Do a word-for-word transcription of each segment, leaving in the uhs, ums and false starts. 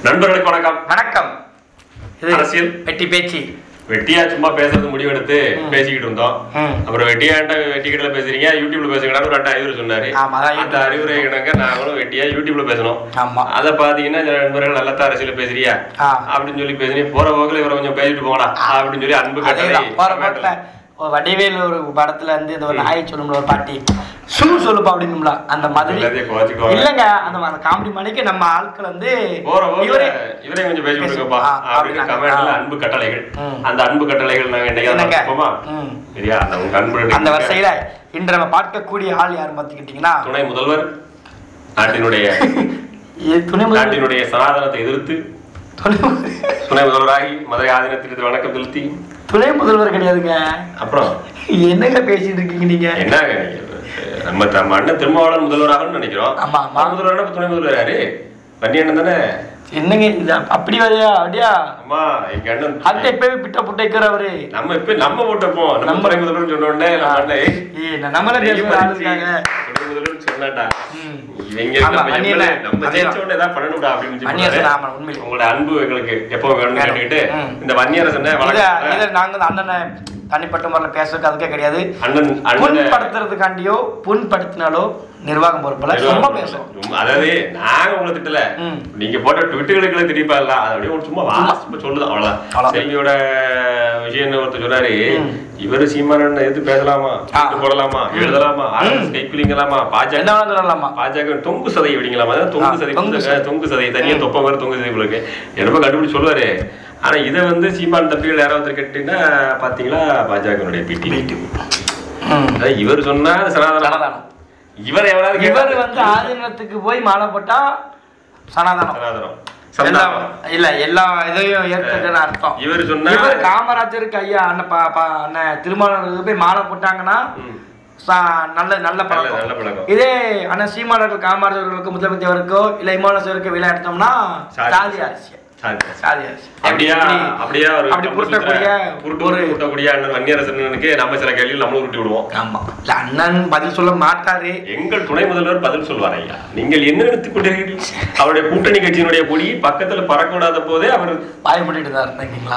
நண்பர்களுக்கு வணக்கம். வணக்கம். அரசியல் வெட்டி பேச்சு. வெட்டியா சும்மா பேசுறது முடிவெடுத்து பேசிக்கிட்டு இருந்தோம். அப்புறம் வெட்டியாண்ட வெட்டிக்கிட்ட பேசுறீங்க, யூடியூப்ல பேசுங்கடா ஒரு ரெண்டு அறிவுரை சொன்னாரு. அந்த அறிவுரை கிடங்க நாங்களும் வெட்டியா யூடியூப்ல பேசணும். அதை பாத்தீங்கன்னா நண்பர்கள் நல்லா அரசியல பேசுறியா அப்படின்னு சொல்லி பேசுறீங்க. போற போக்குல இவரை கொஞ்சம் பேசிட்டு போகலாம் அப்படின்னு சொல்லி அன்பு கட்டளை. வடிவேல் ஒரு படத்துல இருந்து இந்த ஒரு நாயை சொல்லும்ல ஒரு பாட்டி சூ சொல்லுப்பா அப்படின்னும்ல அந்த மாதிரி இல்லங்க. அந்த காமெடி மணிக்கு நம்ம ஆட்கள் வந்து இவரே இவரே கொஞ்சம் பேசி விடுங்கப்பா அப்படின்னு கமெண்ட்ல அன்பு கட்டளைகள். அந்த அன்பு கட்டளைகள் நாங்க என்னையா அந்த வரிசையில இன்று நம்ம பார்க்கக்கூடிய ஆள் யாரும் பாத்துக்கிட்டீங்கன்னா துணை முதல்வர். நாட்டினுடைய துணை நாட்டினுடைய சனாதனத்தை எதிர்த்து துணை முதல்வராகி மதுரை ஆதீனத்திற்கு வணக்கம் செலுத்தி துணை முதல்வர் கிடையாதுங்க. அப்புறம் என்னங்க பேசிட்டு இருக்கீங்க நீங்க? என்னங்க நம்ம நம்ம அண்ணன் திருமாவளவன் முதல்வராகணும்னு நினைக்கிறோம். ஆமா முதல்வரான துணை முதல்வர் யாரு? வன்னி அண்ணன் தானே. என்னங்க இது அப்படி வரையா? அப்படியா? அம்மா எங்க அண்ணன் அந்த எப்பவே பிட்ட புட்டைக்கிற அவரு. நம்ம இப்ப நம்ம போட்டப்போம் நம்ம துணை முதல்வர் சொன்ன உடனே நம்ம அண்ணன் ஏ நம்மள பேசுற ஆளு இருக்காங்க. துணை முதல்வர் சொன்னாடா இவங்க நம்ம எம்எல்ஏ நம்ம ஜெயிச்ச உடனே ஏதாவது பண்ணணும்டா அப்படின்னு சொல்லி உண்மையில உங்களோட அன்பு எங்களுக்கு எப்போ வேணும்னு கேட்டுக்கிட்டு இந்த வன்னியரசனை இதை நாங்க அண்ணனை தனிப்பட்ட முறையில் பேசுறதுக்கு அதுக்கே கிடையாது. புண்படுத்துறதுக்காண்டியோ புண்படுத்தினாலோ நிர்வாகம் பொறுப்பல சும்மா பேசுறோம். அதாவது நாங்க உங்களை திட்டல, நீங்க போட்ட ட்விட்டுகளுக்கு திட்டிப்பாடல அது அப்படியே சும்மா வாசமா சொல்லுது அவ்வளவுதான். செல்வியோட விஷயம் ஒருத்தர் சொன்னாரு, இவரு சீமானன் எதிர்த்து பேசலாமா, போடலாமா, எழுதலாமா, கைக்குலிங்கலாமா, பாஜக சொல்லலாமா, பாஜக தொங்கு சதை விடிங்கலாமா, தொங்கு சதை தொங்கு சதை தனியா தொப்ப மாதிரி தொங்கு சதை உங்களுக்கு என்னப்ப கண்டுபிடிச்சு சொல்லுவாரு. ஆனா இதை வந்து சீமான் தம்பிகள் யாராவது கேட்டீங்கன்னா பாத்தீங்களா பாஜகனுடைய பிடி இவர் சொன்னா சனாதனம். இவர் எவ்வளவு இவர் வந்து ஆதீனத்துக்கு போய் மாலை போட்டா சனாதனம் சனாதனம் இல்ல எல்லா இதையும் ஏற்கிற அர்த்தம். இவர் சொன்னா காமராஜருக்கு ஐயா அண்ணன் அண்ணன் திருமாவளவனுக்கு போய் மாலை போட்டாங்கன்னா நல்ல நல்ல பழக்கம். இதே ஆனா சீமானவர்கள் காமராஜர்களுக்கு முதலமைச்சருக்கோ இல்ல இமானவருக்கு விழா எடுத்தோம்னா சாதி அரசியல் அப்படியா அப்படியா அப்படி புரட்டக்கூடிய புரட்டக்கூடிய அண்ணன் வன்னியரசனுக்கு நம்ம சில கேள்விகள் நம்மளும் உருட்டி விடுவோம். ஆமா அண்ணன் பதில் சொல்ல மாட்டாரு. எங்கள் துணை முதல்வர் பதில் சொல்வார். ஐயா நீங்கள் என்ன எடுத்துக் கொண்டீர்கள்? அவருடைய கூட்டணி கட்சியினுடைய கொடி பக்கத்துல பறக்க விடாத போதே அவர் பாயப்பட்டு தான் இருந்தீங்களா?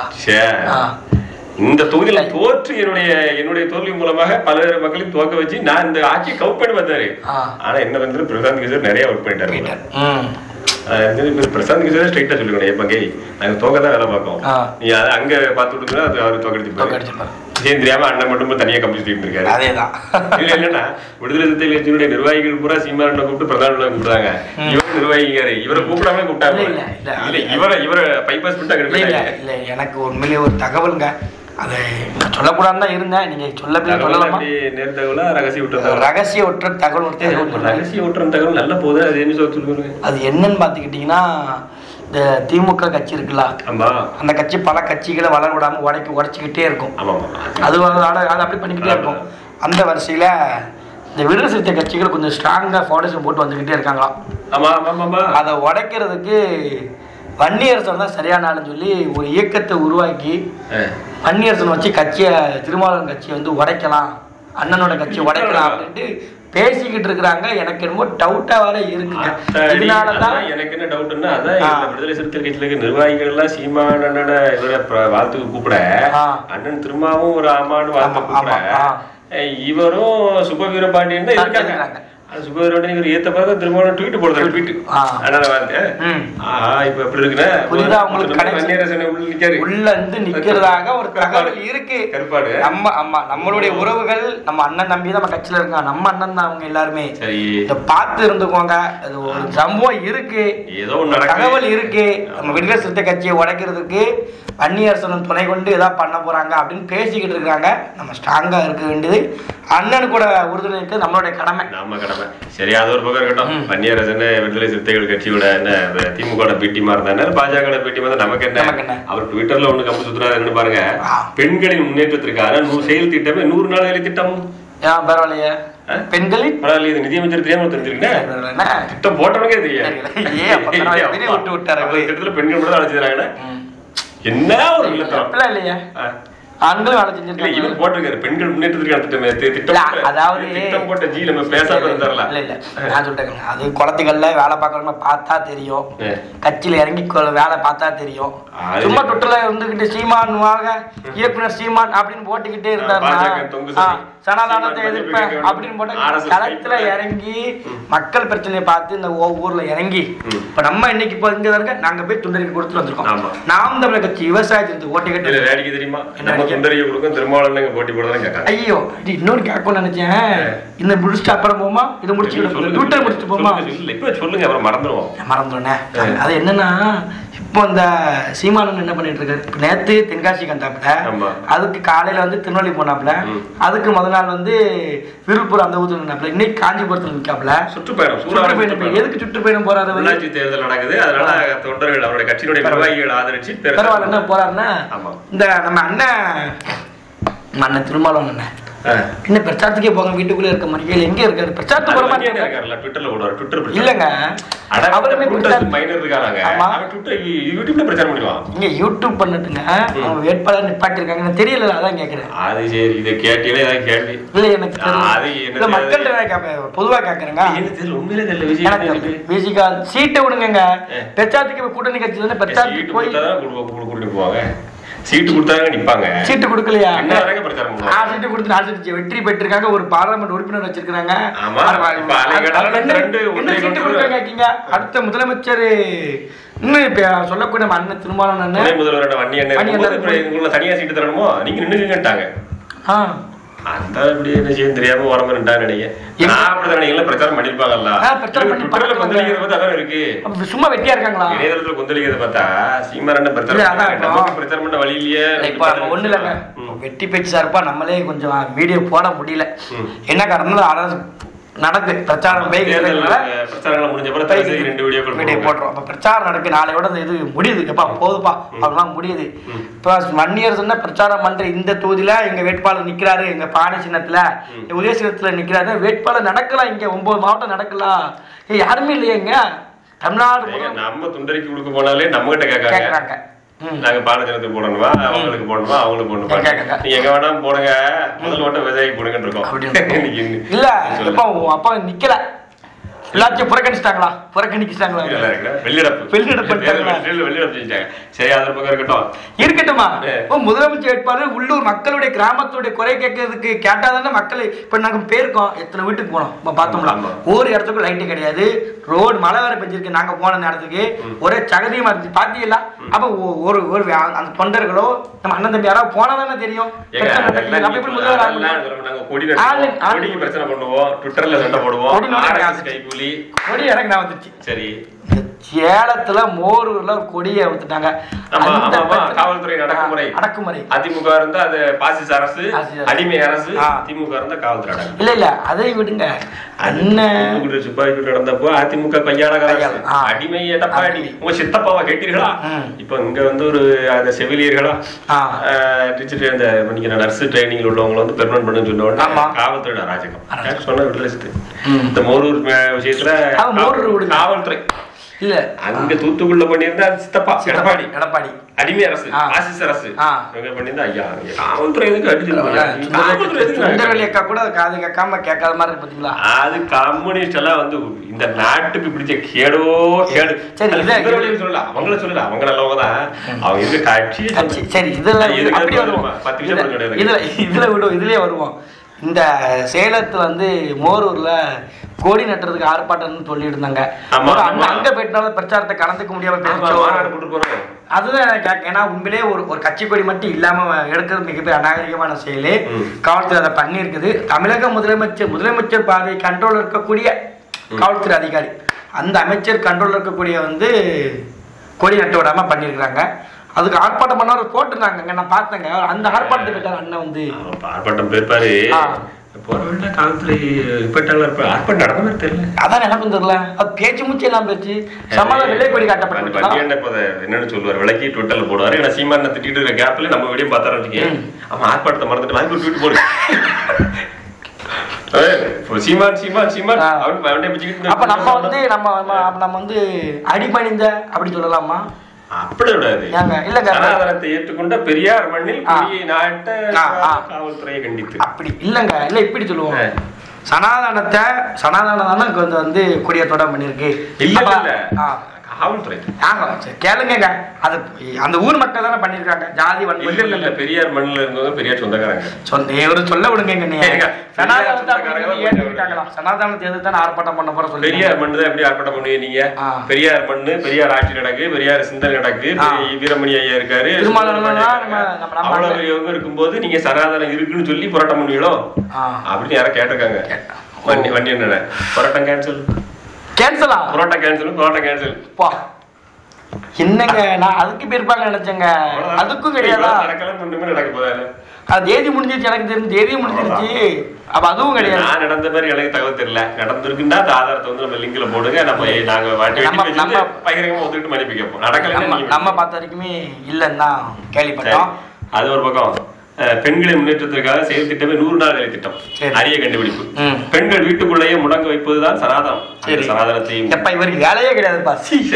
இந்த தொகுதியில தோற்று என்னுடைய என்னுடைய தோல்வி மூலமாக பல்வேறு மக்களையும் துவக்க வச்சு நான் இந்த ஆட்சியை கவுப் பண்ணி பார்த்தாரு. ஆனா என்ன வந்து பிரசாந்த் கிஷோர் நிறைய ஒர்க் பண்ணிட்டாரு. பிரசாந்த் கிஷோர் ஸ்ட்ரைட்டா சொல்லிக்கணும், எப்ப கே நாங்க தோக்க தான் வேலை பார்ப்போம், நீ அதை அங்க பார்த்து விட்டுனா அது அவரு தோக்கடிச்சு விஷயம் தெரியாம அண்ணன் மட்டும் தனியா கம்பி சுத்திட்டு இருக்காரு. அதேதான் இல்ல என்னன்னா விடுதலை சிறுத்தை கட்சியினுடைய நிர்வாகிகள் பூரா சீமானனை கூப்பிட்டு பிரதான கூப்பிடுறாங்க. இவரு நிர்வாகிக்காரு, இவரை கூப்பிடாம கூப்பிட்டாங்க. இல்ல இவரை இவரை பைபாஸ் பண்ணிட்டு இல்ல எனக்கு உண்மையிலேயே ஒரு தகவலுங்க, அதை சொல்லக்கூடாதுன்னு தான் இருந்தேன். நீங்க சொல்ல சொல்லலாமா? நேர்தகவலா ரகசிய விட்டுற ரகசிய விட்டுற தகவல் ரகசிய விட்டுற தகவல் நல்ல போது அது என்ன சொல்லுங்க. அது என்னன்னு பாத்துக்கிட்டீங்கன்னா இந்த திமுக கட்சி இருக்குல்ல, அந்த கட்சி பல கட்சிகளை வளர விடாம உடைக்க உடைச்சிக்கிட்டே இருக்கும். அது அது அப்படி பண்ணிக்கிட்டே இருக்கும். அந்த வரிசையில இந்த விடுதலை சிறுத்தை கட்சிகள் கொஞ்சம் ஸ்ட்ராங்கா ஃபவுண்டேஷன் போட்டு வந்துகிட்டே இருக்காங்களாம். அதை உடைக்கிறதுக்கு வன்னியரசன் தான் சரியான ஆளுன்னு சொல்லி ஒரு இயக்கத்தை உருவாக்கி வன்னியரசன் வச்சு கட்சியை திருமாவளவன் கட்சியை வந்து உடைக்கலாம், அண்ணனோட கட்சியை உடைக்கலாம் அப்படின்ட்டு பேசிக்கிட்டு இருக்கிறாங்க. எனக்கு என்னமோ டவுட்டா வர இருக்குங்க. இதனாலதான் எனக்கு என்ன டவுட்னா அதான் விடுதலை சிறுத்தை கட்சியில நிர்வாகிகள் எல்லாம் சீமான் அண்ணனோட இவரை வாழ்த்துக்கு கூப்பிட அண்ணன் திருமாவும் ஒரு ஆமான்னு வாழ்த்து கூப்பிட இவரும் சுப வீரபாண்டியன் தான் இருக்காங்க. சுபவீரபாண்டியன் ஏத்த பிறகு திரும்ப ட்வீட் போடுறாரு. ட்வீட் அதனால வந்து இப்ப எப்படி இருக்குன்னா புரியுதா உங்களுக்கு? உள்ள இருந்து நிக்கிறதாக ஒரு தகவல் இருக்கு. கருப்பாடு நம்ம அம்மா நம்மளுடைய உறவுகள் நம்ம அண்ணன் தம்பி தான் நம்ம கட்சியில இருக்காங்க. நம்ம அண்ணன் தான் அவங்க எல்லாருமே. இத பார்த்து இருந்துக்கோங்க. அது ஒரு சம்பவம் இருக்கு, ஏதோ ஒரு தகவல் இருக்கு. நம்ம விடுதலை சிறுத்தை கட்சியை உடைக்கிறதுக்கு வன்னியரசன் துணை கொண்டு ஏதாவது பண்ண போறாங்க அப்படின்னு பேசிக்கிட்டு இருக்காங்க. நம்ம ஸ்ட்ராங்கா இருக்க வேண்டியது அண்ணனு கூட உறுதுணை இருக்கு, நம்மளுடைய கடமை. நம்ம கடமை. சரி, அது ஒரு பக்கம் இருக்கட்டும். வன்னியரசன் விடுதலை சிறுத்தைகள் கட்சியோட என்ன திமுக பீட்டிமா இருந்தா பாஜக பீட்டிமா தான் நமக்கு என்ன? அவர் ட்விட்டர்ல ஒண்ணு கம்பு சுத்துறாருன்னு பாருங்க. பெண்களின் முன்னேற்றத்திற்காக செயல் திட்டமே நூறு நாள் வேலை திட்டம். பரவாயில்லையே பெண்களின் பரவாயில்ல நிதியமைச்சர் தெரியாம தெரிஞ்சிருக்கேன். திட்டம் போட்டவனுக்கே தெரியாது. திட்டத்துல பெண்கள் மட்டும் தான் அழைச்சிருக்காங்க. என்ன ஒரு இல்லையா ஆண்களும் வேலை செஞ்சிருக்காங்க. இவர் போட்டிருக்காரு பெண்கள் முன்னேற்றத்துக்கு திட்டம், அதாவது திட்டம் போட்ட ஜி நம்ம பேசாம இருந்தாரலாம். இல்ல இல்ல நான் சொல்லிட்டேங்க, அது குளத்துக்கள்ல வேலை பார்க்கறவங்க பார்த்தா தெரியும், கட்சியில இறங்கி வேலை பார்த்தா தெரியும். சும்மா ட்விட்டர்ல இருந்துகிட்டு சீமானுவாக இயக்குனர் சீமான் அப்படின்னு போட்டுக்கிட்டே இருந்தாருன்னா சனாதானத்தை எதிர்ப்பேன் அப்படின்னு போட்டு களத்துல இறங்கி மக்கள் பிரச்சனையை பார்த்து இந்த ஊர்ல இறங்கி இப்ப நம்ம இன்னைக்கு இப்போ இங்க இருக்க நாங்க போய் துண்டறிக்கை கொடுத்துட்டு வந்திருக்கோம். நாம் தமிழர் கட்சி விவசாயத்துக்கு ஓட்டு கேட்டு வேடிக்கை தெரியுமா, நம்ம துண்டறிக்கை கொடுக்கும் திருமாவளவன் போட்டி போடுறதுன்னு கேட்காங்க. ஐயோ இன்னொரு கேட்கணும்னு நினைச்சேன். இந்த முடிச்சுட்டு அப்புறம் போமா, இதை முடிச்சு ட்விட்டர் முடிச்சுட்டு போமா. இப்ப சொல்லுங்க, அப்புறம் மறந்துடுவோம். மறந்துடுனேன். அது என்னன்னா இப்போ இந்த சீமானன் என்ன பண்ணிட்டு இருக்காரு, நேத்து தென்காசி கண்டாப்புல, அதுக்கு காலையில வந்து திருநெல்வேலி போனாப்புல, அதுக்கு முதல் நாள் வந்து விருப்பூர் அந்த ஊத்துல நின்னாப்புல, இன்னைக்கு காஞ்சிபுரத்துல நிக்காப்புல. சுற்றுப்பயணம் சுற்றுப்பயணம் எதுக்கு சுற்றுப்பயணம் போறாரு? உள்ளாட்சி தேர்தல் நடக்குது, அதனால தொண்டர்கள் அவருடைய கட்சியினுடைய நிர்வாகிகள் ஆதரிச்சு பரவாயில்ல என்ன போறாருன்னா, இந்த நம்ம அண்ணன் அண்ணன் திருமாவளவன் அண்ணன் என்ன பிரச்சாரத்துக்கே போக வீட்டுக்குள்ளே இருக்க மாதிரி எங்க இருக்காரு? பிரச்சாரத்துக்கு போற மாதிரி இருக்காருல்ல, ட்விட்டர்ல போடுவார். ட்விட்டர் இல்லங்க, அவருமே மைனர் இருக்காங்க, ட்விட்டர் யூடியூப்ல பிரச்சாரம் பண்ணுவான். இங்க யூடியூப் பண்ணிட்டுங்க அவங்க வேட்பாளர் நிப்பாட்டி இருக்காங்க, தெரியல, அதான் கேக்குறேன். அது சரி, இதை கேட்டீங்களே ஏதாவது கேள்வி இல்ல எனக்கு தெரியல, மக்கள்கிட்ட பொதுவா கேக்குறேங்க. எனக்கு தெரியல, உண்மையிலே தெரியல. விஜய் விஜிகா சீட்டை விடுங்க, பிரச்சாரத்துக்கு கூட்டணி கட்சியில இருந்து பிரச்சாரத்துக்கு போய் கூட்டிட்டு போவாங்க. சீட்டு கொடுத்தாங்க நிப்பாங்க, சீட்டு கொடுக்கலையா? சீட்டு கொடுத்து வெற்றி பெற்றிருக்காங்க, ஒரு பார்லிமெண்ட் உறுப்பினர் வச்சிருக்காங்க. அடுத்த முதலமைச்சர் இன்னும் இப்ப சொல்லக்கூடிய அண்ணன் திருமாவளவன் முதல்வரோட வண்டி என்ன தனியா சீட்டு தரணுமோ நீங்க நின்னுட்டாங்க. அந்த அப்படி என்ன செய்ய தெரியாம உடம்பு ரெண்டான்னு நினைக்கிறேன். பிரச்சாரம் பண்ணிருப்பாங்கல்ல, இருக்கு சும்மா வெட்டியா இருக்காங்களா? இணையதளத்துல கொந்தளிக்கிறத பார்த்தா சீமான் பிரச்சாரம் பிரச்சாரம் பண்ண வழி இல்லையே. இப்ப ஒண்ணு இல்லைங்க, வெட்டி பேச்சு சார்பா நம்மளே கொஞ்சம் வீடியோ போட முடியல. என்ன காரணம், நடக்கு பிரச்சாரம் பிரச்சாரங்களை முடிஞ்ச பிறகு ரெண்டு வீடியோ போடுறோம். அப்ப பிரச்சாரம் நடக்கு, நாளையோட இது முடியுது, எப்பா போதுப்பா அதெல்லாம் முடியுது. இப்ப ஒன் இயர் சொன்னா பிரச்சாரம் பண்ற இந்த தொகுதியில எங்க வேட்பாளர் நிக்கிறாரு, எங்க பானை சின்னத்துல உதய சின்னத்துல நிக்கிறாரு, வேட்பாளர் நடக்கலாம். இங்க ஒன்பது மாவட்டம் நடக்கலாம், யாருமே இல்லையங்க. தமிழ்நாடு நம்ம துண்டறிக்கை கொடுக்க போனாலே நம்ம கிட்ட கேட்கறாங்க, நாங்க பாலஜனத்துக்கு போடணுமா, அவங்களுக்கு போடணுமா, அவங்களுக்கு போடணுமா, நீங்க எங்க வேணாலும் போடுங்க, முதல் ஓட்டம் விஜய்க்கு போடுங்கன்னு இருக்கோம். இல்ல அப்பா நிக்கல, எல்லாத்தையும் புறக்கணிச்சிட்டாங்களா? புறக்கணிச்சிட்டாங்களா? வெளியிடப்பு வெளியிடப்பு சரி, அது பக்கம் இருக்கட்டும் இருக்கட்டுமா. முதலமைச்சர் வேட்பாளர் உள்ளூர் மக்களுடைய கிராமத்துடைய குறை கேட்கறதுக்கு கேட்டாதானே மக்கள். இப்ப நாங்க பேருக்கோம், எத்தனை வீட்டுக்கு போனோம் பார்த்தோம்ல, ஒரு இடத்துக்கும் லைட்டு கிடையாது, ரோடு மழை வேற பெஞ்சிருக்கு, நாங்க போன நேரத்துக்கு ஒரே சகதியமா இருந்துச்சு பாத்தீங்களா? அப்ப ஒரு ஒரு அந்த தொண்டர்களோ நம்ம அண்ணன் தம்பி யாராவது போனதானே தெரியும். பிரச்சனை பண்ணுவோம், ட்விட்டர்ல சண்டை போடுவோம், கொடி எனக்கு நான் வந்துச்சு. சரி, சேலத்துல மோரூர்ல ஒரு கொடியை எடுத்துட்டாங்க. காவல்துறை அடக்குமுறை அடக்குமுறை அதிமுக இருந்தா அது பாசிச அரசு, அடிமை அரசு. திமுக இருந்தா காவல்துறை இல்ல இல்ல அதை விடுங்க. அண்ணன் சுப்பாய் நடந்தப்போ அதிமுக கையாள அடிமை எடப்பாடி உங்க சித்தப்பாவை கேட்டீர்களா? இப்ப இங்க வந்து ஒரு அந்த செவிலியர்களா அந்த நர்ஸ் ட்ரைனிங்ல உள்ளவங்க வந்து பெர்மனன்ட் பண்ணு சொன்ன உடனே காவல்துறை அராஜகம் சொன்ன விடுதலை. இந்த மோரூர் விஷயத்துல காவல்துறை இல்ல அங்க தூத்துக்குள்ள பண்ணியிருந்தா சித்தப்பா எடப்பாடி எடப்பாடி அடிமை அரசு ஆசிஸ் அரசு பண்ணியிருந்தா ஐயா காவல்துறை எதுக்கு அடிச்சு கூட காது கேட்காம கேட்காத மாதிரி இருக்கு பாத்தீங்களா? அது கம்யூனிஸ்ட் எல்லாம் வந்து இந்த நாட்டுக்கு பிடிச்ச கேடோ கேடு. சொல்லல அவங்கள சொல்லல, அவங்க நல்லவங்க தான், அவங்க இருக்க காட்சி. சரி இதெல்லாம் இதுல இதுல விடும், இதுலயே வருவோம். இந்த சேலத்துல வந்து மோரூர்ல கோடி நட்டுறதுக்கு ஆர்ப்பாட்டம்னு சொல்லிட்டு இருந்தாங்க. அங்க போயிட்டனால பிரச்சாரத்தை கலந்துக்க முடியாம அதுதான் கேட்க. ஏன்னா உண்மையிலே ஒரு ஒரு கட்சி கொடி மட்டும் இல்லாம எடுக்கிறது மிகப்பெரிய அநாகரிகமான செயலு. காவல்துறை அதை பண்ணி இருக்குது. தமிழக முதலமைச்சர் முதலமைச்சர் பார்வை கண்ட்ரோல் இருக்கக்கூடிய காவல்துறை அதிகாரி, அந்த அமைச்சர் கண்ட்ரோல் இருக்கக்கூடிய வந்து கொடி நட்டு விடாம பண்ணிருக்கிறாங்க. அதுக்கு ஆர்ப்பாட்டம் பண்ண போட்டுருந்தாங்க, நான் பார்த்தேங்க. அந்த ஆர்ப்பாட்டத்தை போயிட்டாரு அண்ணன் வந்து ஆர்ப்பாட்டம் போயிருப்பாரு. அதான் எனக்கு தெரியல, அது பேச்சு மூச்சு எல்லாம் பேச்சு சமாதான விலை கொடி காட்டப்பட்ட என்னன்னு சொல்லுவார், விளக்கி ட்விட்டர்ல போடுவாரு. ஏன்னா சீமான திட்டிட்டு இருக்க கேப்ல நம்ம வீடியோ பார்த்தாரு வச்சுக்கேன். அவன் ஆர்ப்பாட்டத்தை மறந்துட்டு வாங்கி ட்வீட் போடு சீமான் சீமான் சீமான். அப்ப நம்ம வந்து நம்ம நம்ம வந்து அடிபணிந்த அப்படி சொல்லலாமா? அப்படி விடாது. சனாதனத்தை ஏற்றுக்கொண்ட பெரியார் மண்ணில் நாட்ட காவல்துறையை கண்டித்து அப்படி இல்லங்க. இல்ல இப்படி சொல்லுவோம், சனாதனத்தை சனாதனம் கொஞ்சம் வந்து கொடியேற்றோட பண்ணிருக்கு. இல்ல இல்ல காவல்துறை கேளுங்க, அது அந்த ஊர் மக்கள் தானே பண்ணிருக்காங்க. ஜாதி வன்முறை இல்ல இல்ல பெரியார் மண்ணில் இருந்தவங்க பெரியார் சொந்தக்காரங்க. சொந்த சொல்ல விடுங்க. சனாதனத்தை எதிர்த்து ஆர்ப்பாட்டம் பண்ண போற சொல்லி பெரியார் மண்ணு தான் எப்படி ஆர்ப்பாட்டம் பண்ணுவீங்க நீங்க? பெரியார் மண்ணு, பெரியார் ஆட்சி நடக்கு, பெரியார் சிந்தனை நடக்கு, வீரமணி ஐயா இருக்காரு, அவ்வளவு இவங்க இருக்கும்போது நீங்க சனாதனம் இருக்குன்னு சொல்லி போராட்டம் பண்ணுவீங்களோ அப்படின்னு யாரும் கேட்டிருக்காங்க. வண்டி வண்டி என்ன போராட்டம் கேன்சல் கேன்சலா? Parotta cancel, parotta cancel. பா என்னங்க, நான் அதுக்கு பேர்ப்பாங்க நினைச்சேங்க. அதுக்கும் கிடையாதா? நடக்கலாம், ஒண்ணுமே நடக்க போதாது. அது தேதி முடிஞ்சிருச்சு, எனக்கு தெரிஞ்சு தேதி முடிஞ்சிருச்சு. அப்ப அதுவும் கிடையாது. நான் நடந்த மாதிரி எனக்கு தகவல் தெரியல. நடந்திருக்குன்னா அந்த ஆதாரத்தை வந்து நம்ம லிங்க்ல போடுங்க, நம்ம நாங்க நம்ம பகிரங்கமா ஒத்துக்கிட்டு மன்னிப்பு கேட்போம். நடக்கல நம்ம பார்த்த வரைக்குமே இல்லைன்னு தான் கேள்விப்பட்டோம். அது ஒரு பக்கம். பெண்களை முன்னேற்றத்திற்காக செயல் திட்டமே நூறு நாள் வேலை திட்டம் அரிய கண்டுபிடிப்பு. பெண்கள் வீட்டுக்குள்ளேயே முடங்க வைப்பதுதான் சனாதனம். சனாதனத்தையும் எப்ப இவருக்கு வேலையே கிடையாதுப்பா.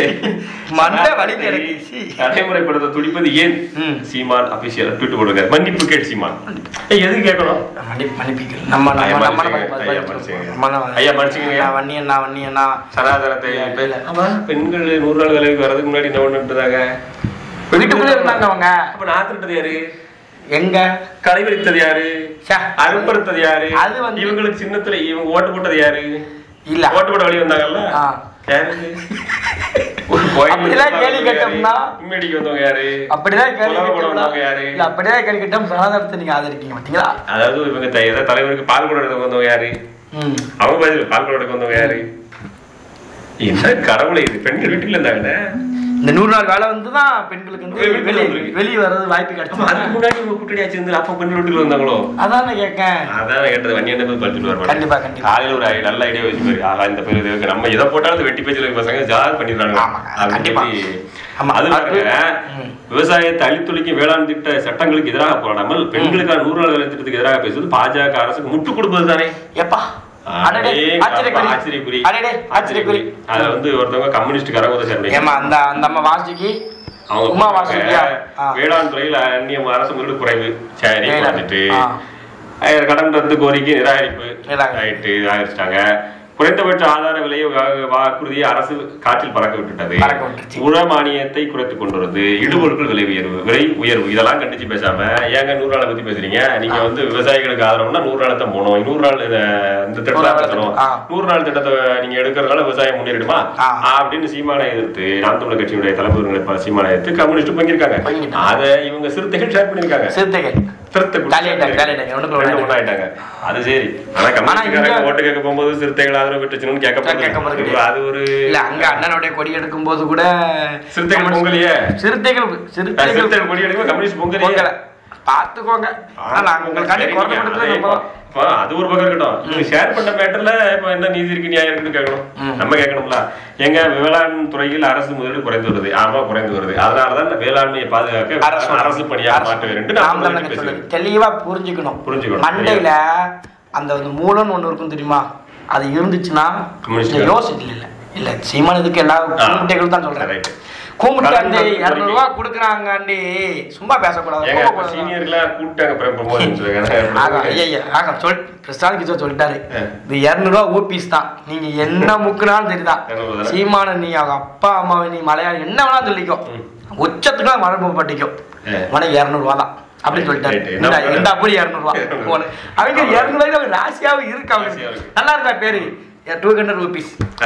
நடைமுறைப்படுத்த துடிப்பது ஏன்? சீமான் அபிஷியல் ட்வீட் போடுங்க. மன்னிப்பு கேட் சீமான். எதுக்கு கேட்கணும்? சனாதனத்தை பெண்கள் நூறு நாள் வேலைக்கு வர்றதுக்கு முன்னாடி என்ன பண்ணிட்டுதாங்க? வீட்டுக்குள்ளே இருந்தாங்க அவங்க. அப்ப நாத்துட்டது யாரு? எங்க கலைவரித்தது யாரு? அரும்படுத்தது யாரு? அது வந்து இவங்களுக்கு சின்னத்துல இவங்க ஓட்டு போட்டது யாரு? இல்ல ஓட்டு போட வழி வந்தாங்கல்ல, அப்படிதான் கேள்வி கேட்டோம்னா இம்மேடிக்கு வந்தவங்க யாரு? அப்படிதான் கேள்வி கேட்டவங்க யாரு? இல்ல அப்படிதான் கேள்வி கேட்டோம். சனாதனத்தை நீங்க ஆதரிக்கீங்க பாத்தீங்களா? அதாவது இவங்க தலைவருக்கு பால் கூட எடுக்க வந்தவங்க யாரு? அவங்க பதில் பால் கூட எடுக்க வந்தவங்க யாரு? என்ன கடவுளை இது? பெண்கள் வீட்டுல இருந்தாங்க. இந்த நூறு நாள் வேலை வந்துதான் பெண்களுக்கு வந்து வெளியே வர்றது வாய்ப்பு கிடைச்சு. அதுக்கு முன்னாடி உங்க கூட்டணி ஆச்சு இருந்து அப்ப பெண்கள் வீட்டுல வந்தாங்களோ? அதான் கேட்கேன். அதான் கேட்டது. வண்டியை போய் படுத்துட்டு வருவாங்க. கண்டிப்பா கண்டிப்பா. காலையில ஒரு நல்ல ஐடியா வச்சு போய் ஆகா இந்த பேர் இருக்கு, நம்ம எதை போட்டாலும் வெட்டி பேச்சுல பசங்க ஜால் பண்ணிடுறாங்க. அது விவசாயத்தை அழித்துளிக்கும் வேளாண் திட்ட சட்டங்களுக்கு எதிராக போராடாமல் பெண்களுக்கான நூறு நாள் வேலை திட்டத்துக்கு எதிராக பேசுவது பாஜக அரசுக்கு முட்டு கொடுப்பது தானே? எப்பா வேளாண் துறையில் அந்நிய அரசு முதலீடு குறைவு கடன் ரத்து கோரிக்கை நிராகரிப்பு நிராகரிச்சிட்டாங்க. குறைந்தபட்ச ஆதார விலையை வாக்குறுதியை அரசு காற்றில் பறக்க விட்டுட்டது. உர மானியத்தை குறைத்துக் கொண்டு வருது. இடுபொருட்கள் விலை உயர்வு விலை உயர்வு இதெல்லாம் கண்டிச்சு பேசாம ஏங்க நூறு நாளை பத்தி பேசுறீங்க? நீங்க வந்து விவசாயிகளுக்கு ஆதரவுனா நூறு நாளை தான் போகணும். நூறு நாள் இந்த திட்டத்தை நூறு நாள் திட்டத்தை நீங்க எடுக்கிறதுனால விவசாயம் முன்னேறிடுமா அப்படின்னு சீமானை எதிர்த்து நாம் தமிழர் கட்சியுடைய தலைவர்களை சீமானை எதிர்த்து கம்யூனிஸ்ட் பங்கிருக்காங்க. அதை இவங்க சிறுத்தைகள் ஷேர் பண்ணிருக்காங்க. சிறுத்தைகள் அது சரி. ஆனா ஓட்டு கேட்க போகும்போது சிறுத்தைகள் ஆதரவு பெற்றுச்சுன்னு கேட்க அது ஒரு அங்க அண்ணனுடைய கொடி எடுக்கும் போது கூட சிறுத்தைகள் பொங்கலையே சிறுத்தைகள் சிறுத்தைகள் கொடி எடுக்கும் கம்யூனிஸ்ட் பொங்கலையே பாத்துக்கோங்க. அது ஒரு பக்கம் இருக்கட்டும். ஷேர் பண்ண மேட்டர்ல இப்ப என்ன நீதி இருக்கு நியாயம் இருக்குன்னு கேட்கணும். நம்ம கேட்கணும்ல. எங்க வேளாண் துறையில் அரசு முதலீடு குறைந்து வருது. ஆமா குறைந்து வருது. அதனாலதான் வேளாண்மையை பாதுகாக்க அரசு பணியாக மாற்ற வேண்டும். தெளிவா புரிஞ்சுக்கணும். புரிஞ்சுக்கணும். மண்டையில அந்த மூலம்னு ஒண்ணு இருக்கும் தெரியுமா? அது இருந்துச்சுன்னா யோசிக்கல இல்ல இல்ல சீமானதுக்கு எல்லா கூமுட்டைகளும் தான் சொல்றேன். கூமுட்டாண்டி இருநூறு ரூபா கொடுக்குறாங்காண்டி சும்மா பேசக்கூடாது. சொல்லிட்டாரு இது இருநூறு ரூபா ஊபிஸ் தான். நீங்க என்ன முக்குனாலும் சரிதான். சீமான நீ அவங்க அப்பா அம்மாவை நீ மலையாளம் என்ன வேணாலும் சொல்லிக்கோ, உச்சத்துக்கு மரபு பட்டிக்கும் உனக்கு இருநூறு ரூபா தான் அப்படின்னு சொல்லிட்டாரு. அப்படி இருநூறு ரூபா அவங்க இருநூறு ரூபாய்க்கு ராசியாவும் இருக்கு. அவங்க நல்லா இருக்கா பேரு டூ ஹண்ட்ரட் ருபீஸ்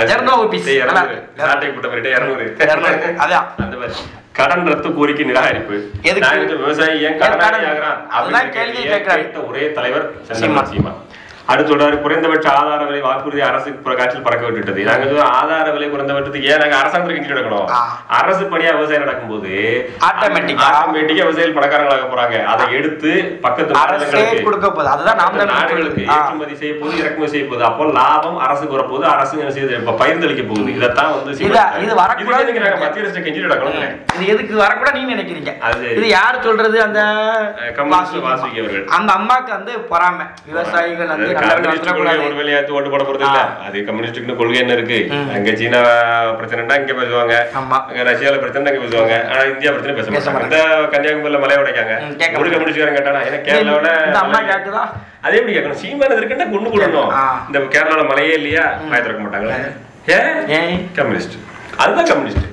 கடன் ரத்து கோரிக்கை நிராகரிப்பு. விவசாயி ஏன் கடன் கேள்வி கேட்கிறார் ஒரே தலைவர் சீமா. அடுத்த குறைந்தபட்ச ஆதார விலை வாக்குறுதி அரசு காற்றில் பறக்க விட்டுட்டது. நாங்க ஆதார விலை குறைந்தபட்சத்துக்கு ஏன் நாங்க அரசாங்கத்துக்கு இன்ஜின் எடுக்கணும்? அரசு பணியா விவசாயம் நடக்கும் போது ஆட்டோமேட்டிக்கா விவசாயிகள் பணக்காரங்களாக போறாங்க. அதை எடுத்து பக்கத்து நாடுகளுக்கு ஏற்றுமதி செய்ய போது இறக்குமதி செய்ய போகுது. அப்போ லாபம் அரசுக்கு வரப்போகுது. அரசு பகிர்ந்தளிக்க போகுது. இதைத்தான் வந்து மத்திய அரசு இன்ஜின் எடுக்கணும். இது எதுக்கு வரக்கூட நீங்க நினைக்கிறீங்க? இது யாரு சொல்றது? அந்த கம்யூனிஸ்ட் வாசுகி அவர்கள். அந்த அம்மாக்கு வந்து பொறாமை. விவசாயிகள் வந்து ஒரு வேலையாத்து ஓட்டு போட போறது இல்ல. அது கம்யூனிஸ்டுக்கு கொள்கை என்ன இருக்கு? அங்க சீனா பிரச்சனைனா இங்க பேசுவாங்க, அங்க ரஷ்யால பிரச்சனை அங்க பேசுவாங்க. ஆனா இந்தியா பிரச்சனை பேச மாட்டாங்க. இந்த கன்னியாகுமரியில மலைய உடைக்காங்க, ஒரு கம்யூனிஸ்ட்காரன் கேட்டானா ஏன்னா கேரளாவில அதே எப்படி கேட்கணும்? சீமானது இருக்குன்னா கொண்டு போடணும். இந்த கேரளாவில மலையே இல்லையா, வாய திறக்க மாட்டாங்களே. ஏன் கம்யூனிஸ்ட்? அதுதான் கம்யூனிஸ்ட்.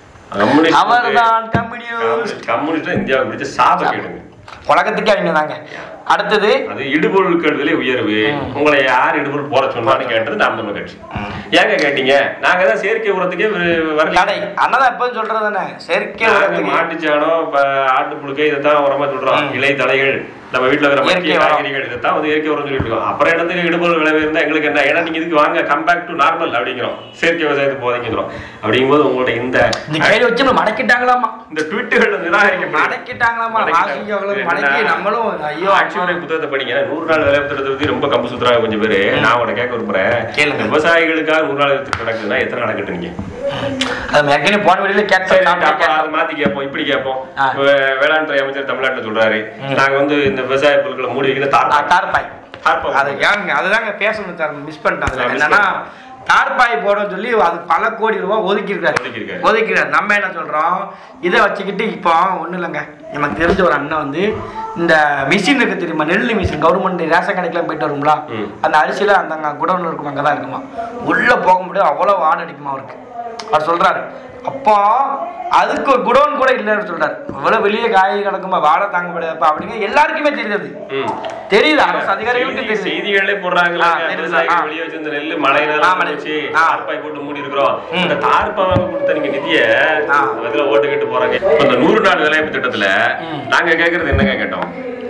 கம்யூனிஸ்ட் இந்தியாவை பிடிச்ச சாப கேடுங்க, உலகத்துக்கே அவங்க தாங்க. அடுத்தது அது இடுபொருட்கள் விலை உயர்வு. உங்களை யார் இடுபொருள் போட சொன்னான்னு கேட்டது நாம் தமிழ் கட்சி. ஏங்க கேட்டீங்க? நாங்க தான் செயற்கை உரத்துக்கே வரல. அண்ணதான் எப்போதும் சொல்றது தானே, செயற்கை உரத்துக்கு மாட்டுச்சாணம், ஆட்டு புழுக்கை இதைத்தான் உரமா சொல்றோம். இலை தலைகள், நம்ம வீட்டுல இருக்கிற மக்கிய காய்கறிகள் இதைத்தான் வந்து இயற்கை உரம் சொல்லிட்டு இருக்கோம். அப்புறம் இடத்துக்கு இடுபொருள் விளைவு இருந்தா எங்களுக்கு என்ன? ஏன்னா நீங்க இதுக்கு வாங்க, கம் பேக் டு நார்மல் அப்படிங்கிறோம், செயற்கை விவசாயத்துக்கு போதைங்கிறோம். அப்படிங்கும்போது உங்களோட இந்த கையில வச்சு மடக்கிட்டாங்களாமா, இந்த ட்விட்டுகள் நிராகரிக்க மடக்கிட்டாங்களாமா. நம்மளும் ஐயோ ஆட்சியுரை புத்தகத்தை படிங்க. நூறு நாள் வேலை திட்டத்தை பத்தி ரொம்ப கம்பு சுத்துறாங்க கொஞ்சம் பேரு. நான் உன கேட்க விரும்புறேன், கேளுங்க. விவசாயிகளுக்காக நூறு நாள் நடக்குதுன்னா எத்தனை நடக்கட்டு நீங்க? அது போன வழியில கேட்க மாத்தி கேட்போம், இப்படி கேட்போம். வேளாண் துறை அமைச்சர் தமிழ்நாட்டுல சொல்றாரு, நாங்க வந்து இந்த விவசாய பொருட்களை மூடி வைக்கிற தார்பாய். அது ஏங்க அதுதாங்க பேசணும் சார், மிஸ் பண்ணிட்டாங்க. என்னன்னா தார்பாய் போட சொல்லி அது பல கோடி ரூபாய் ஒதுக்கி இருக்காரு ஒதுக்கிறாரு. நம்ம என்ன சொல்றோம், இதை வச்சுக்கிட்டு இப்போ ஒன்றும் இல்லைங்க. எனக்கு தெரிஞ்ச ஒரு அண்ணன் வந்து இந்த மிஷின் இருக்கு தெரியுமா, நெல் மிஷின், கவர்மெண்ட் ரேஷன் கடைக்கெல்லாம் போயிட்டு வருங்களா, அந்த அரிசியில அந்த குடோன்ல இருக்கும், அங்கதான் இருக்குமா. உள்ள போக முடியாது, அவ்வளவு ஆடு அடிக்குமா அவருக்கு. அவர் சொல்றாரு, அப்போ அதுக்கு குடோன் கூட இல்லைன்னு சொல்றாரு. அவ்வளவு வெளியே காய் கிடக்குமா, வாழை தாங்க முடியாதுப்பா அப்படிங்க எல்லாருக்குமே தெரியாது. தெரியுது, அரசு அதிகாரிகளுக்கு செய்திகளே போடுறாங்களா, வெளியே வச்சிருந்த நெல் மழையில வச்சு தார்பாய் போட்டு மூடி இருக்கிறோம். இந்த தார்பாய் கொடுத்த நீங்க நிதிய அதுல ஓட்டு கேட்டு போறாங்க. அந்த நூறு நாள் வேலைவாய்ப்பு திட்டத்துல நாங்க கேட்கறது என்னங்க கேட்டோம்?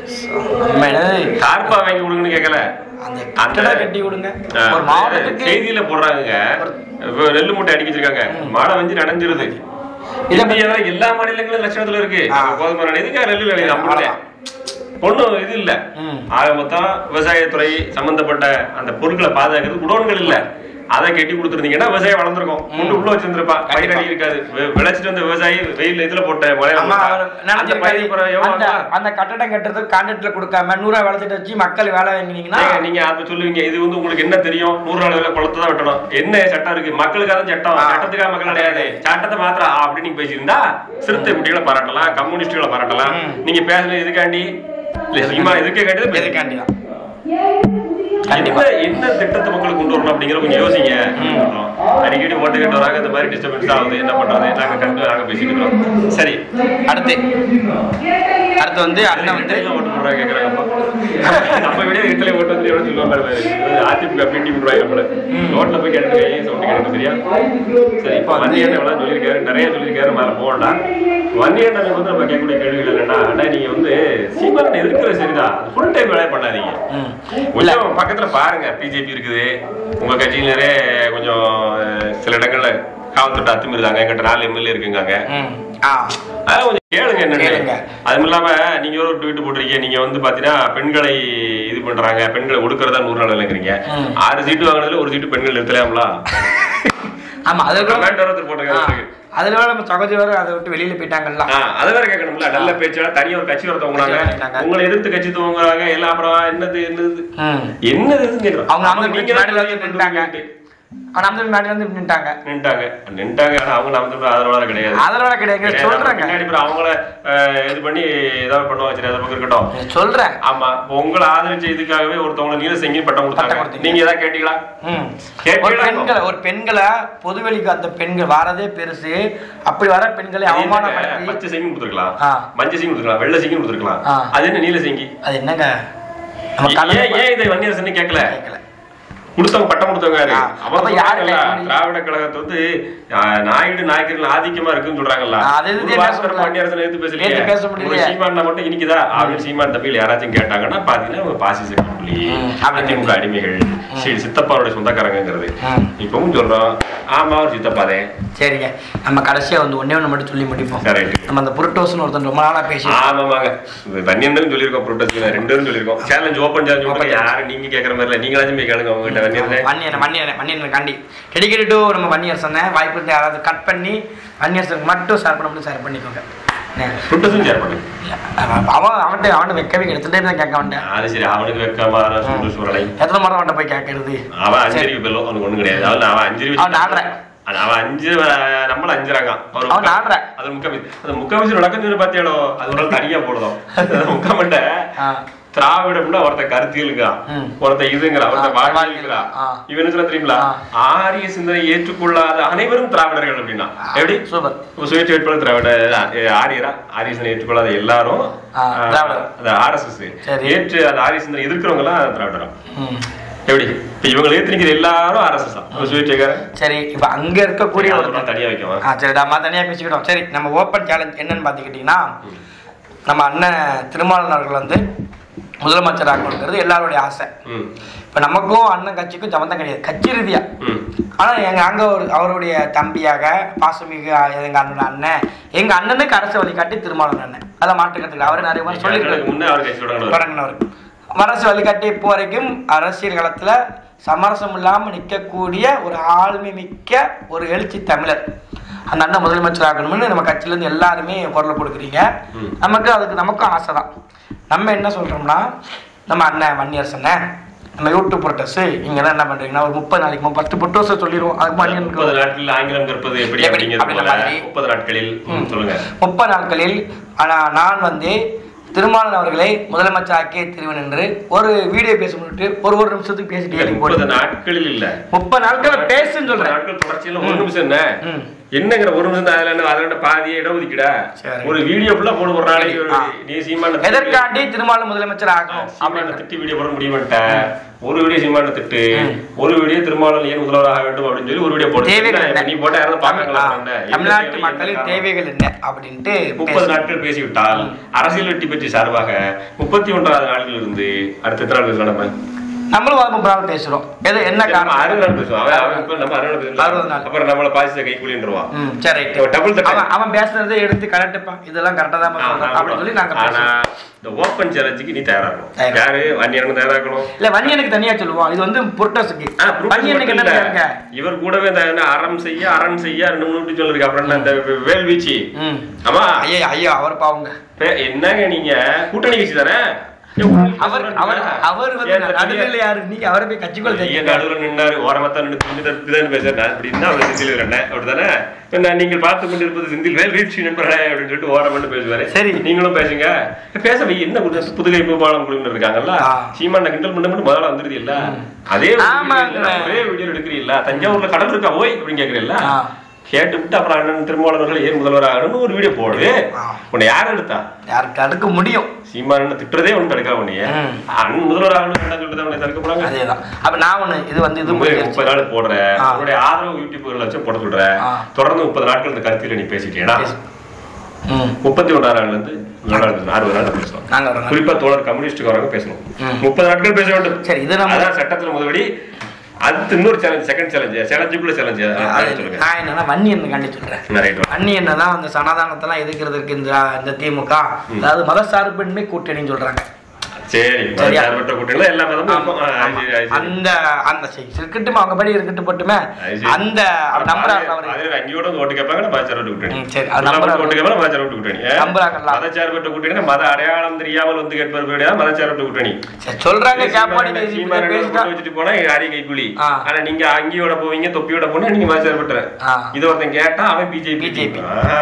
தார்பாய் வாங்கி கொடுங்கன்னு கேட்கல, கட்டி கொடுங்க. செய்தியில போடுறாங்க, நெல்லு மூட்டை அடிக்க வச்சிருக்காங்க, மழை வந்து நனைஞ்சிருது. எல்லா மாநிலங்களும் லட்சணத்துல இருக்கு. கோதுமை எதுக்காக நெல்லு விளையுது? நம்மளே ஒண்ணும் இது இல்ல. ஆக மொத்தம் விவசாயத்துறை சம்பந்தப்பட்ட அந்த பொருட்களை பாதுகாக்கிறது குடோன்கள் இல்ல. அதை கட்டி கொடுத்துருந்தீங்கன்னா விவசாயம் வளர்ந்துருக்கும். முண்டு உள்ள வச்சிருந்திருப்பா, பயிர் அடி இருக்காது. விளைச்சிட்டு வந்த விவசாயி வெயில் இதுல போட்ட அந்த கட்டடம் கட்டுறதுக்கு கான்ட்ராக்ட்ல கொடுக்காம நூறு நாள் வளர்த்துட்டு வச்சு மக்கள் வேலை வாங்கினீங்கன்னா நீங்க அப்ப சொல்லுவீங்க, இது வந்து உங்களுக்கு என்ன தெரியும், நூறு நாள் வேலை குளத்தை தான் வெட்டணும், என்ன சட்டம் இருக்கு, மக்களுக்காக தான் சட்டம், சட்டத்துக்காக மக்கள் கிடையாது, சட்டத்தை மாத்திரம் அப்படின்னு நீங்க பேசியிருந்தா சிறுத்தை குட்டிகளை பாராட்டலாம், கம்யூனிஸ்டுகளை பாராட்டலாம். நீங்க பேசுறது எதுக்காண்டி? சீமா எதுக்கே கேட்டது எதுக்காண்டி தான். என்ன திட்டத்தை மக்களுக்கு கொண்டு வரணும் அப்படிங்கிற கொஞ்சம் யோசிங்க. அடிக்கடி ஓட்டு கேட்டு வராங்க, இந்த மாதிரி டிஸ்டர்பன்ஸ் ஆகுது, என்ன பண்றது? நாங்க கண்டு நாங்க பேசிட்டு இருக்கோம். சரி, அடுத்து அடுத்து வந்து அண்ணன் வந்து ஓட்டு போடுறாங்க கேட்கறாங்கப்பா. நம்ம விட வீட்டுல ஓட்டு வந்து எவ்வளவு சொல்லுவாங்க, அதிமுக பிடி பண்ணுவாங்க நம்மள. ரோட்ல போய் கேட்டு சவுண்ட் கேட்க சரியா? சரி, இப்ப வன்னியண்ணன் எவ்வளவு சொல்லியிருக்காரு, நிறைய சொல்லியிருக்காரு, மேல போகலாம். வன்னியண்ணனுக்கு வந்து நம்ம கேட்கக்கூடிய கேள்விகள் என்னன்னா, ஆனா நீங்க வந்து சீமான் எதிர்க்கிற சரிதான், ஃபுல் டைம் வேலை பண்ணாதீங்க. கொஞ்சம் பக்கத்துல பாருங்க, பிஜேபி இருக்குது, உங்க கட்சியினரே கொஞ்சம் சில இடங்கள்ல காவல்துறை அத்துமீறுதாங்க, எங்கிட்ட நாலு எம்எல்ஏ இருக்குங்க. அதெல்லாம் கொஞ்சம் கேளுங்க என்னன்னு. அதுவும் இல்லாம நீங்க ஒரு ட்வீட் போட்டிருக்கீங்க, நீங்க வந்து பாத்தீங்கன்னா பெண்களை இது பண்றாங்க, பெண்களை ஒடுக்கிறதா நூறு நாள் இல்லைங்கிறீங்க. ஆறு சீட்டு வாங்கினதுல ஒரு சீட்டு பெண்கள் நிறுத்தலாம்ல? ஆமா, அதுக்கு போட்டிருக்காங்க. அதுல நம்ம சகோதரி அதை விட்டு வெளியில போயிட்டாங்கல்ல, அதை வேற கேட்கணும்ல. நல்ல பேச்சு, தனியா ஒரு கட்சி வரத்தவங்க உங்களை எதிர்த்து கட்சி துவங்குறாங்க எல்லாம். அப்புறம் என்னது என்னது என்னது கேட்கறோம். அவங்க நின்ட்டாங்க, நாம வந்து நின்ட்டாங்க நின்ட்டாங்க நின்ட்டாங்க ஆனா அவங்க நாம ஆதரவாளர் கிடையாது, ஆதரவாளர் கிடையாது சொல்றாங்க. அவங்கள இது பண்ணி ஏதாவது பண்ணுவாங்க. சரி, அதை பக்கம் இருக்கட்டும் சொல்றேன். ஆமா, உங்களை ஆதரிச்ச இதுக்காகவே ஒருத்தவங்க நீல செங்கி பட்டம் கொடுத்தாங்க. நீங்க ஏதாவது கேட்டீங்களா? ஒரு பெண்களை ஒரு பெண்களை பொதுவெளிக்கு அந்த பெண்கள் வரதே பெருசு. அப்படி வர பெண்களை அவமானப்படுத்தி பச்சை செங்கி கொடுத்துருக்கலாம், மஞ்சள் செங்கி கொடுத்துருக்கலாம், வெள்ளை செங்கி கொடுத்துருக்கலாம். அது என்ன நீல செங்கி? அது என்னங்க? ஏன் இதை வன்னியரசன் கேட்கல? கொடுத்தவங்க பட்டம் கொடுத்தவங்க திராவிட கழகத்தை வந்து நாயுடு நாயக்கர்கள் ஆதிக்கமா இருக்குன்னு சொல்றாங்கல்ல. எடுத்து பேசல சீமான் மட்டும் இனிக்குதா அப்படின்னு சீமான் தம்பியில் யாராச்சும் கேட்டாங்கன்னா பாத்தீங்கன்னா பாசிச புள்ளி, அதிமுக அடிமைகள், சித்தப்பாவோட சொந்தக்காரங்கிறது இப்பவும் சொல்றோம். ஆமா, ஒரு சித்தப்பாதே. சரிங்க, நம்ம கடைசியா வந்து ஒன்னே ஒண்ணு மட்டும் சொல்லி முடிப்போம். நம்ம அந்த புரோட்டோஸ்னு ஒருத்தன் ரொம்ப நாளா பேசி ஆமாங்க வன்னியன் சொல்லியிருக்கோம், புரோட்டோஸ் ரெண்டு பேரும் சொல்லியிருக்கோம். சேலஞ்ச் ஓப்பன் சேலஞ்ச் யாரு நீங்க கேட்கற மாதிரி இல்ல, நீங்களாச்சும் போய் கேளுங்க அவங்க கிட்ட. வன்னியன் வன்னியன் வன்னியன் காண்டி டெடிகேட் டு நம்ம வன்னியரசனை வாய்ப்பு யாராவது கட் பண்ணி வன்னியரசனுக்கு மட்டும் ஷேர் பண்ண முடியும் ஷேர் பண்ணிக்கோங்க. புட்டஸும் ஷேர் பண்ணு. அவன் அவன்கிட்ட அவன் வைக்கவே எடுத்துட்டே தான் கேட்க வந்தேன். அது சரி, அவனுக்கு வைக்காம சூழலை எத்தனை முறை அவன்கிட்ட போய் கேட்கறது? அவன் அஞ்சறிவு பெல்லும் அவனுக்கு ஒண்ணும் கிடையாது. அவன் அவன் அஞ்சறிவு அவன் நாடுறேன் அவன் அஞ்சு நம்மள அஞ்சுறாங்க. அவன் நாடுறேன் அது முக்காமி அது முக்காமிச்சு நடக்குன்னு பாத்தியாலோ, அது ஒரு நாள் தனியா போடுதோம். முக்காமட்ட திராவிடம்னா ஒருத்த கருத்தியலுங்கிறான், ஒருத்த இதுங்கிறான், ஒருத்த வாழ்க்கைங்கிறான். இவன் சொல்ல தெரியுங்களா, ஆரிய சிந்தனை ஏற்றுக்கொள்ளாத அனைவரும் திராவிடர்கள் அப்படின்னா எப்படி? சூப்பர். சுயேட்சை வேட்பாளர் திராவிட ஆரியரா, ஆரிய சிந்தனை ஏற்றுக்கொள்ளாத எல்லாரும் ஆர்எஸ்எஸ், ஏற்று அந்த ஆரிய சிந்தனை எதிர்க்கிறவங்க எல்லாம் திராவிடரும். எப்படி இப்ப இவங்க ஏத்துக்கிற எல்லாரும் ஆர்எஸ்எஸ் தான் சுயேட்சைக்காரன். சரி, இப்ப அங்க இருக்கக்கூடிய ஒரு தனியா வைக்கவா? சரி, நம்ம தனியா பேசிக்கிட்டோம். சரி, நம்ம ஓப்பன் சேலஞ்ச் என்னன்னு பாத்துக்கிட்டீங்கன்னா, நம்ம அண்ணன் திருமாவளவன் அவர்கள் வந்து முதலமைச்சர் ஆகணுங்கிறது எல்லாருடைய ஆசை. இப்ப நமக்கும் அண்ணன் கட்சிக்கும் சம்பந்தம் கிடையாது கட்சி ரீதியா. ஆனா எங்க அங்க ஒரு அவருடைய தம்பியாக பாசமிகு எங்க அண்ணன் அண்ணன் எங்க அண்ணனுக்கு அரசு வழிகாட்டி திருமாவளவன் அண்ணன், அதை மாற்றுக்கிறதுக்கு அவரு நிறைய பேர் சொல்லியிருக்காரு. அரசு வழிகாட்டி இப்போ வரைக்கும் அரசியல் களத்துல சமரசம் இல்லாம நிற்கக்கூடிய ஒரு ஆளுமை மிக்க ஒரு எழுச்சி தமிழர் அந்த அண்ணன் முதலமைச்சர் ஆகணும்னு நம்ம கட்சியில இருந்து எல்லாருமே குரல் கொடுக்குறீங்க. நமக்கு அதுக்கு நமக்கும் ஆசை தான். நம்ம என்ன சொல்றோம்னா, நம்ம அண்ணன் வன்னியரசன் நம்ம யூடியூப் புரோட்டஸ் இங்க என்ன பண்றீங்கன்னா ஒரு முப்பது நாளைக்கு பத்து புட்டோஸை சொல்லிடுவோம். அதுக்கு முப்பது நாட்களில் ஆங்கிலம் கற்பது எப்படி அப்படிங்கிறது முப்பது நாட்களில் சொல்லுங்க. முப்பது நாட்களில் ஆனா நான் வந்து திருமாவளவன் அவர்களை முதலமைச்சர் ஆக்கிய திருவன் என்று ஒரு வீடியோ பேச முன்னிட்டு ஒரு ஒரு நிமிஷத்துக்கு பேசிட்டு முப்பது நாட்களில் இல்ல முப்பது நாட்கள் பேசுன்னு சொல்றேன். நாட்கள் தொடர்ச்சியில ஒரு நிமிஷம் என்ன என்னங்கிற ஒரு நிமிஷம் அதுல அதுல பாதியை இடம் ஒதுக்கிடா ஒரு வீடியோ ஃபுல்லா போடு ஒரு நாளைக்கு. நீ சீமான எதற்காண்டி திருமாவளவன் முதலமைச்சர் ஆகும் அப்படின்னு திட்டி வீடியோ போட முடியுமாட்ட ஒரு வீடியோ சீமான திட்டு, ஒரு வீடியோ திருமாவளவன் ஏன் முதல்வர் ஆக வேண்டும் அப்படின்னு சொல்லி ஒரு வீடியோ போட்டு நீ போட்டா யாரும் பாக்காங்களா? தமிழ்நாட்டு மக்களின் தேவைகள் என்ன அப்படின்ட்டு முப்பது நாட்கள் பேசிவிட்டால் அரசியல் வெற்றி பெற்று சார்பாக முப்பத்தி ஒன்றாவது நாளில் இருந்து அடுத்த எத்தனை நாள் பேசலாம்? நம்ம நம்மளும் முப்பது நாள் பேசுறோம். எது என்ன காரணம்? அறுபது நாள் பேசுவோம். அப்புறம் நம்மள பாசிச கைக்கூலின்றுவான். சரி, அவன் பேசுறதை எடுத்து கரெக்டுப்பா இதெல்லாம் கரெக்டா தான் அப்படின்னு சொல்லி நாங்க இந்த ஓப்பன் சேலஞ்சுக்கு நீ தயாராகணும். யாரு வன்னியனுக்கு தயாராகணும்? இல்ல வன்னியனுக்கு தனியா சொல்லுவோம். இது வந்து புரோட்டஸுக்கு வன்னியனுக்கு என்ன இவர் கூடவே அறம் செய்ய அரண் செய்ய ரெண்டு மூணு சொல்லிருக்கு. அப்புறம் இந்த வேல்வீச்சு. ஆமா ஐயா ஐயா அவர் பாவுங்க என்னங்க நீங்க கூட்டணி கட்சி தானே? அவர் அவர் அவர் வந்து நடுவில் யாரு நீங்க அவரை போய் கட்சிக்குள்ள நடுவில் நின்னாரு ஓரமத்தான் நின்று பேசுறேன் அப்படின்னா அவர் செந்தில் வரேன் அப்படித்தானே நீங்கள் பார்த்து கொண்டு இருப்பது செந்தில் வேல் வீழ்ச்சி நண்பரே அப்படின்னு சொல்லிட்டு ஓரமட்டு பேசுவாரு. சரி, நீங்களும் பேசுங்க. பேச என்ன புதுகை பூபாலம் குழுவினர் இருக்காங்கல்ல, சீமான கிண்டல் பண்ண மட்டும் முதல்ல வந்துருது இல்ல, அதே ஒரே வீடியோ எடுக்கிறீல்ல, தஞ்சாவூர்ல கடல் இருக்கா ஓய் அப்படின்னு கேக்குறீல்ல, கேட்டு விட்டு அப்புறம் அண்ணன் திருமாவளவர்கள் ஏன் முதல்வர் ஆகணும்னு ஒரு வீடியோ போடு. உன்னை யாரும் எடுத்தா யாருக்கு தடுக்க முடியும்? சீமானு திட்டுறதே ஒண்ணு தடுக்க உன்னைய அண்ணன் முதல்வர் ஆகணும் சொல்லிட்டு உன்னை தடுக்க போறாங்க. அதேதான். அப்ப நான் ஒண்ணு இது வந்து இது முப்பது நாள் போடுறேன், உன்னுடைய ஆதரவு யூடியூப்ல வச்சு போட சொல்றேன். தொடர்ந்து முப்பது நாட்கள் இந்த கருத்தில நீ பேசிட்டேன்னா முப்பத்தி ஒன்றாம் நாள்ல இருந்து அறுபது நாள் பேசணும். குறிப்பா தோழர் கம்யூனிஸ்டுக்கு வரவங்க பேசணும். முப்பது நாட்கள் பேச வேண்டும். சரி, இது அதான் சட்டத்துல முதல்படி. அடுத்து இன்னொரு சேலஞ்ச், செகண்ட் சேலஞ்ச், சேலஞ்சுக்குள்ள சேலஞ்ச். நான் என்னன்னா வன்னியன் கண்டி சொல்றேன். வன்னியன் தான் அந்த சனாதானத்தெல்லாம் எதிர்க்கிறதுக்கு இந்த இந்த திமுக அதாவது மதசார்பின்மை கூட்டணின்னு சொல்றாங்க. சரி, கூட்டணி எல்லா மதமும் அந்த அந்த இருக்கட்டும், அவங்க படி இருக்கட்டும் போட்டுமே அந்த நம்புறாங்க. அங்கேயோட ஓட்டு கேட்பாங்க மதச்சார்பற்ற கூட்டணி. சரி, ஓட்டு கேட்பாங்க மதச்சார்பற்ற கூட்டணி. மதச்சார்பற்ற கூட்டணி மத அடையாளம் தெரியாமல் வந்து கேட்பது மதச்சார்பற்ற கூட்டணி சொல்றாங்க. வச்சுட்டு போனா யாரையும் கைக்கூலி. ஆனா நீங்க அங்கேயோட போவீங்க, தொப்பியோட போனா நீங்க மதச்சார்பற்ற. இது ஒருத்தன் கேட்டா அவன் பிஜேபி பிஜேபி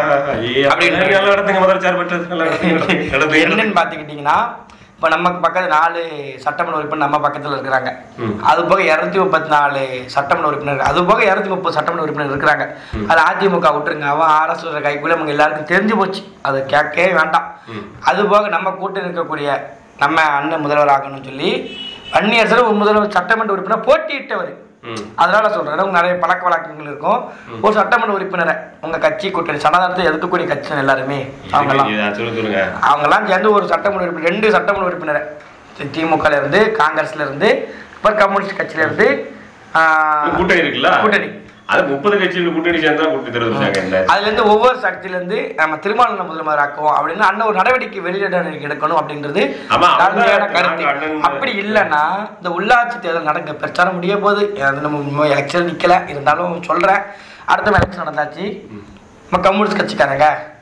நடத்துங்க மதச்சார்பற்ற. என்னன்னு பாத்துக்கிட்டீங்கன்னா இப்போ நம்ம பக்கத்தில் நாலு சட்டமன்ற உறுப்பினர் நம்ம பக்கத்தில் இருக்கிறாங்க. அது போக இரநூத்தி முப்பத்தி நாலு சட்டமன்ற உறுப்பினர், அது போக இரநூத்தி முப்பது சட்டமன்ற உறுப்பினர் இருக்கிறாங்க. அது அதிமுக விட்டுருங்க, அவன் ஆர்எஸ் கைக்குள்ள அவங்க எல்லாருக்கும் தெரிஞ்சு போச்சு, அது கேட்கவே வேண்டாம். அது போக நம்ம கூட்டணி இருக்கக்கூடிய நம்ம அண்ணன் முதல்வர் ஆகணும்னு சொல்லி வன்னியரசர் ஒரு முதல்வர் சட்டமன்ற உறுப்பினர் போட்டியிட்டவர். அதனால சொல்றேன், நிறைய பழக்க வழக்கங்கள் இருக்கும். ஒரு சட்டமன்ற உறுப்பினரை உங்க கட்சி கூட்டணி சனாதானத்தை எதிர்க்கக்கூடிய கட்சி எல்லாருமே அவங்கெல்லாம் அவங்கெல்லாம் சேர்ந்து ஒரு சட்டமன்ற உறுப்பினர் ரெண்டு சட்டமன்ற உறுப்பினரை திமுகல இருந்து காங்கிரஸ்ல இருந்து அப்புறம் கம்யூனிஸ்ட் கட்சியில இருந்து கூட்டணி இருக்குல்ல கூட்டணி அது முப்பது கட்சிகள் கூட்டணி சேர்ந்தா கூட்டி தருவாங்க. அதுல இருந்து ஒவ்வொரு சக்தியில இருந்து நம்ம திருமாவளவன் முதல்வர் ஆக்குவோம் அப்படின்னு அண்ணன் ஒரு நடவடிக்கை வெளியிட எடுக்கணும் அப்படின்றது கருத்து. அப்படி இல்லைன்னா இந்த உள்ளாட்சி தேர்தல் நடக்க பிரச்சாரம் முடிய போது நம்ம எலெக்ஷன் நிக்கல இருந்தாலும் சொல்றேன். அடுத்த எலெக்ஷன் நடந்தாச்சு, நம்ம கம்யூனிஸ்ட் கட்சிக்காரங்க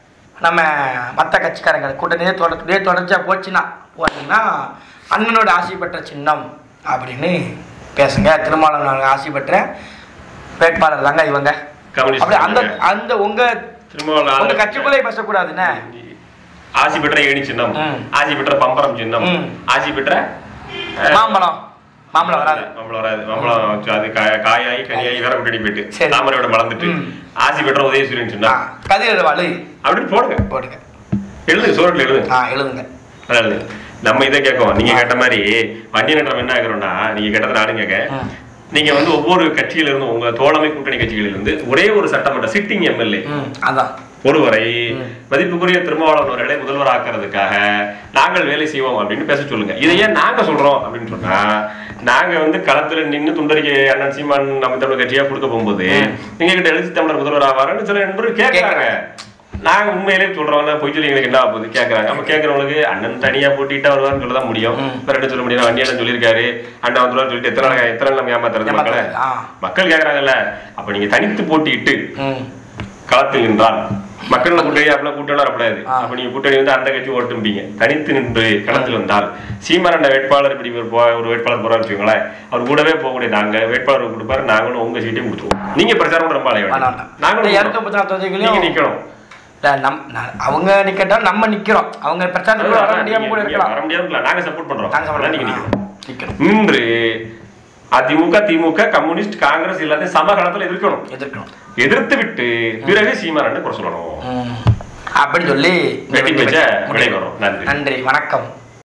நம்ம மற்ற கட்சிக்காரங்க கூட்டணியே தொடர்ச்சியே தொடர்ச்சியாக போச்சுன்னா போனீங்கன்னா அண்ணனோட ஆசை பெற்ற சின்னம் அப்படின்னு பேசுங்க. திருமாவளவன் ஆசை பெற்ற வேட்பாளர் தாங்க இவங்க. அப்படி அந்த அந்த உங்க உங்க கட்சிக்குள்ளே பேசக்கூடாதுன்னு ஆசி பெற்ற ஏணி சின்னம், ஆசி பெற்ற பம்பரம் சின்னம், ஆசி பெற்ற மாம்பழம் மாம்பழம் வராது மாம்பழம் வராது மாம்பழம் அது காயாகி கனியாகி வேற கூட்டணி போயிட்டு தாமரையோட மலர்ந்துட்டு ஆசி பெற்ற உதயசூரியன் சின்னம் கதிர் வாழை அப்படின்னு போடுங்க போடுங்க. எழுது சோரட்ல எழுது எழுதுங்க. எழுது. நம்ம இதை கேட்கும் நீங்க கேட்ட மாதிரி வண்டி நட்டம் என்ன ஆகிறோம்னா நீங்க கேட்டதை நானும் கேட்க நீங்க வந்து ஒவ்வொரு கட்சியில இருந்து உங்க தோழமை கூட்டணி கட்சிகளில் இருந்து ஒரே ஒரு சட்டமன்ற சிட்டிங் எம்எல்ஏ அதான் ஒருவரை மதிப்புக்குரிய திருமாவளவன் அவர்களை முதல்வர் ஆக்குறதுக்காக நாங்கள் வேலை செய்வோம் அப்படின்னு பேச சொல்லுங்க. இதை ஏன் நாங்க சொல்றோம் அப்படின்னு சொன்னா நாங்க வந்து களத்துல நின்று துண்டறிக்கை அண்ணன் சீமான் நம்ம தமிழ் கட்சியா கொடுக்க போகும்போது நீங்க கிட்ட எழுச்சி தமிழர் முதல்வர் ஆவாருன்னு சில நண்பர்கள் கேட்கறாங்க. நாங்க உண்மையிலேயே சொல்றோம் பொய் சொல்லி எங்களுக்கு என்ன ஆகுது கேட்கறாங்க. நம்ம கேட்கறவங்களுக்கு அண்ணன் தனியா போட்டிட்டா வருவான்னு சொல்லதான் முடியும். ரெண்டு சொல்ல முடியும். வண்டி அண்ணன் சொல்லியிருக்காரு அண்ணா வந்து சொல்லிட்டு எத்தனை நாள் எத்தனை நாள் நம்ம ஏமாத்துறது மக்களை மக்கள் கேட்கறாங்கல்ல. அப்ப நீங்க தனித்து போட்டிட்டு களத்தில் நின்றால் மக்களோட கூட்டணி அப்படிலாம் கூட்டணி வரக்கூடாது. அப்ப நீங்க கூட்டணி வந்து அந்த கட்சி ஓட்டும்பீங்க. தனித்து நின்று களத்தில் வந்தால் சீமான் வேட்பாளர் இப்படி ஒரு வேட்பாளர் போறான்னு வச்சுக்கோங்களேன். அவர் கூடவே போகக்கூடிய நாங்க வேட்பாளர் கொடுப்பாரு. நாங்களும் உங்க சீட்டையும் கொடுத்துருவோம். நீங்க பிரச்சாரம் ரொம்ப அலைய வேண்டாம். நாங்களும் நிக்கணும். அவங்க நிக்கட்டா நம்ம நிக்கிறோம். அவங்க பிரச்சாரத்துக்கு வர முடியாம கூட இருக்கலாம். வர முடியாம நாங்க சப்போர்ட் பண்றோம். நீங்க நிக்கணும். இன்று அதிமுக திமுக கம்யூனிஸ்ட் காங்கிரஸ் எல்லாத்தையும் சமகாலத்துல எதிர்க்கணும். எதிர்க்கணும் எதிர்த்து விட்டு பிறகு சீமான் குறை சொல்லணும் அப்படின்னு சொல்லி வெட்டி பேச்ச விடைபெறும். நன்றி நன்றி வணக்கம்.